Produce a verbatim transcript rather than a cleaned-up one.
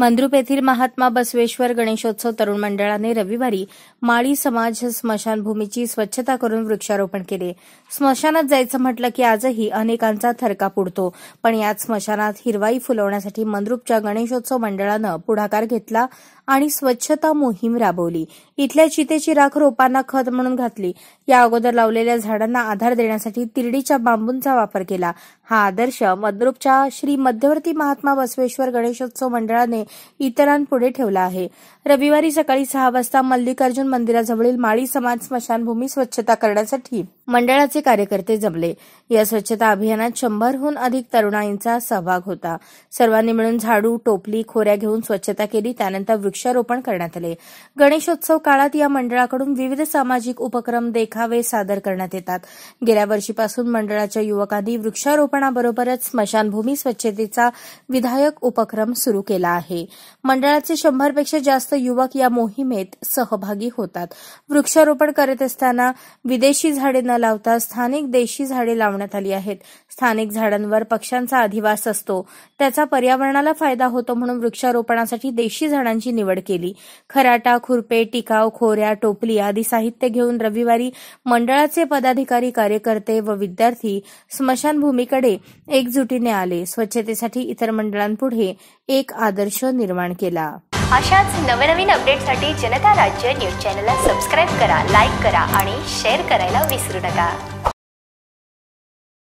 मंद्रुप येथील महात्मा बसवेश्वर गणेशोत्सव तरुण मंडळाने रविवारी माळी समाज स्मशानभूमीची स्वच्छता करून वृक्षारोपण केले। स्मशानात जायचं म्हटलं की आजही अनेकांचा थरकाप उडतो, पण याच स्मशानात हिरवाई फुलवण्यासाठी मंद्रुपच्या गणेशोत्सव मंडळानं पुढाकार घेतला आणि स्वच्छता मोहीम राबवली। इथल्या चितेची राख रोपांना खत म्हणून घातली। या अगोदर लावलेल्या झाडांना आधार देण्यासाठी तिरडीच्या बांबूंचा वापर केला। हा आदर्श मंद्रुपच्या श्री मध्यवर्ती महात्मा बसवेश्वर गणेशोत्सव मंडळाने इतरांपुढे ठेवला आहे। रविवारी सकाळी सहा वाजता मल्लिकार्जुन मंदिराजवळील माळी समाज स्मशानभूमी स्वच्छता करण्यासाठी मंडळाचे कार्यकर्ते जमले। या स्वच्छता अभियानात शंभरहून अधिक तरुणाईंचा सहभाग होता। सर्वांनी मिळून झाडू, टोपली, खोऱ्या घेऊन स्वच्छता केली। त्यानंतर वृक्षारोपण करण्यात आले। गणेशोत्सव काळात या मंडळाकडून विविध सामाजिक उपक्रम, देखावे सादर करण्यात येतात। गेल्या वर्षीपासून मंडळाच्या युवकांनी वृक्षारोपणाबरोबरच स्मशानभूमी स्वच्छतेचा विधायक उपक्रम सुरू केला आहे। मंडळाचे शंभरपेक्षा जास्त युवक या मोहिमेत सहभागी होतात। वृक्षारोपण करत असताना विदेशी झाडे न लावता स्थानिक देशी झाडे लावण्यात आली आहेत। स्थानिक झाडांवर पक्ष्यांचा अधिवास असतो, त्याचा पर्यावरणाला फायदा होतो म्हणून वृक्षारोपणासाठी देशी झाडांची निवड केली। खराटा, खुरपे, टिकाव, खोऱ्या, टोपली आदी साहित्य घेऊन रविवारी मंडळाचे पदाधिकारी, कार्यकर्ते व विद्यार्थी स्मशानभूमीकडे एकजुटीने आले। स्वच्छतेसाठी इतर मंडळांपुढे एक आदर्श निर्माण केला। अशाच नवनवीन अपडेटसाठी जनता राज्य न्यूज चॅनलला सबस्क्राइब करा, लाईक करा आणि शेअर करायला विसरू नका।